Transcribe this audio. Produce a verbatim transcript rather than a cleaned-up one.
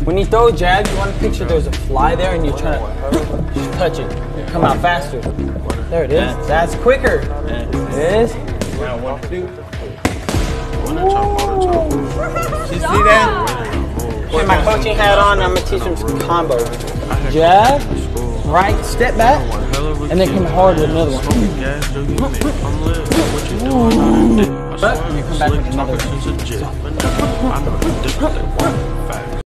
When you throw a jab, you want to picture there's a fly there and you're trying to touch it. You come out faster. There it is. That's quicker. It is. Round one, two. You see that? Put my coaching hat on, I'm going to teach them some combos. Jab, right, step back, and then come hard with another one. But you come back with another one.